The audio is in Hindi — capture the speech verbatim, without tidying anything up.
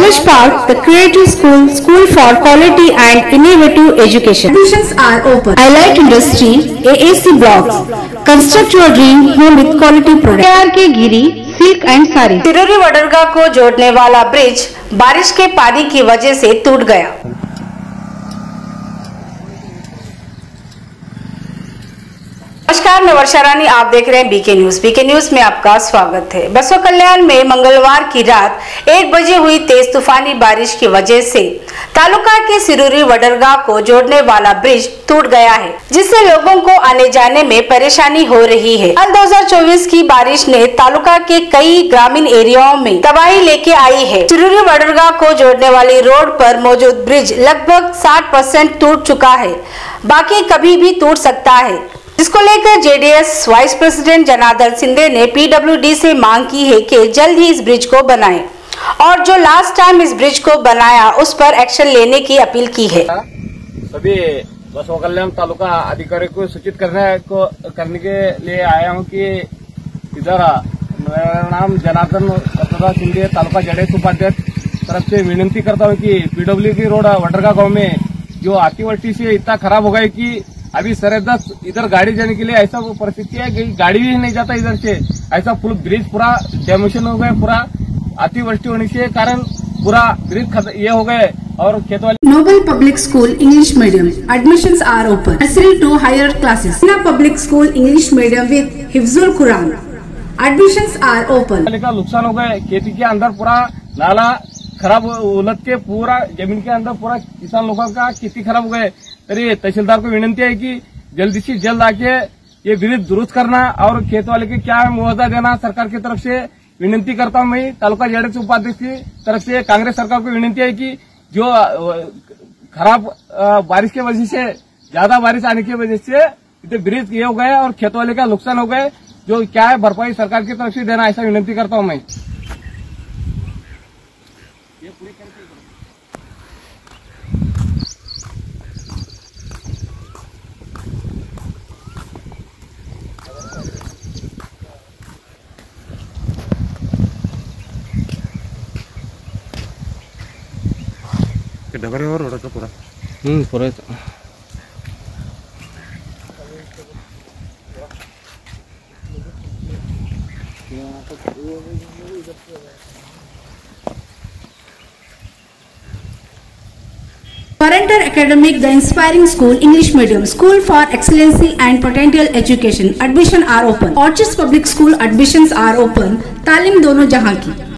College Park, the Creative School, School for Quality and Innovative Education. Admissions are open. I like industry, A A C blocks. Construct your dream home with quality products. K R K Giri silk and sari. Sirori Vadarga को जोड़ने वाला ब्रिज बारिश के पानी की वजह से टूट गया। नमस्कार, मैं वर्षा रानी, आप देख रहे हैं बीके न्यूज। बीके न्यूज में आपका स्वागत है। बसवा कल्याण में मंगलवार की रात एक बजे हुई तेज तूफानी बारिश की वजह से तालुका के सिरोरी वडरगा को जोड़ने वाला ब्रिज टूट गया है, जिससे लोगों को आने जाने में परेशानी हो रही है। साल दो हज़ार चौबीस की बारिश ने तालुका के कई ग्रामीण एरियाओं में तबाही लेके आई है। सिरोरी वडरगा को जोड़ने वाली रोड पर मौजूद ब्रिज लगभग साठ परसेंट टूट चुका है, बाकी कभी भी टूट सकता है, जिसको लेकर JDS vice president Janardan Sindhe ने पीडब्ल्यूडी से मांग की है कि जल्द ही इस ब्रिज को बनाएं और जो लास्ट टाइम इस ब्रिज को बनाया उस पर एक्शन लेने की अपील की है। सभी बसवा कल्याण तालुका अधिकारी को सूचित करने को करने के लिए आया हूं कि इधर मेरा नाम जनार्दन सिंधे, तालुका जेडीएस उपाध्यक्ष तरफ से विनती करता हूं कि पीडब्ल्यूडी रोड वडरगा गांव में जो अतिवृष्टि से इतना खराब हो गया कि अभी सरहद इधर गाड़ी जाने के लिए ऐसा वो परिस्थिति है कि गाड़ी भी नहीं जाता इधर से। ऐसा फुल ब्रिज पूरा डेमोशन हो गया, पूरा अतिवृष्टि होने के कारण पूरा ब्रिज ये हो गए। और खेत वाले Noble Public School English Medium admissions are open. Nursery to higher classes. Sina Public School English Medium with Hifzul Quran admissions are open. का नुकसान हो गए, खेती के अंदर पूरा नाला खराब उलट के पूरा जमीन के अंदर पूरा किसान लोगों का खेती खराब हो गए। तरी तहसीलदार को विनती है कि जल्दी से जल्द आके ये ब्रिज दुरुस्त करना और खेत वाले के क्या मुआवजा देना सरकार की तरफ से विनती करता हूं। मैं तालुका जेडीएस उपाध्यक्ष की तरफ से कांग्रेस सरकार को विनती है कि जो खराब बारिश की वजह से, ज्यादा बारिश आने की वजह से इतने ब्रिज ये हो गए और खेत वाले का नुकसान हो गए, जो क्या है भरपाई सरकार की तरफ से देना, ऐसा विनती करता हूं मैं। डबरे और रोड का पूरा हम्म पूरा Parental Academic, the Inspiring School English Medium, School for Excellency and Potential Education admission are open. Orchards Public School admissions are open. तालीम दोनों जहां की।